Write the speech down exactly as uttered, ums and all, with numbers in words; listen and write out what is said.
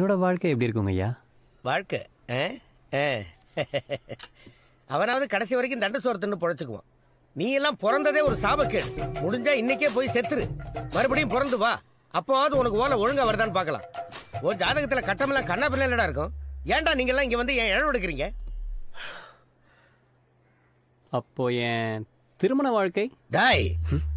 என்னோட வாழ்க்கை எப்படி இருக்குங்க ஐயா? வாழ்க்கை அவனாவது கடைசி வரைக்கும் தண்ட சோரத்துன்னு பொழைச்சுக்குவான். நீ எல்லாம் பிறந்ததே ஒரு சாபக்கேடு. முடிஞ்சா இன்னைக்கே போய் செத்துரு, மறுபடியும் பிறந்து வா. அப்போவாவது உனக்கு ஓலை ஒழுங்கா வருதான்னு பார்க்கலாம். ஒரு ஜாதகத்துல கட்டமெல்லாம் கண்ணா பிள்ளை இருக்கும். ஏன்டா நீங்க எல்லாம் இங்க வந்து என் இழவு எடுக்கிறீங்க? அப்போ என் திருமண வாழ்க்கை டாய்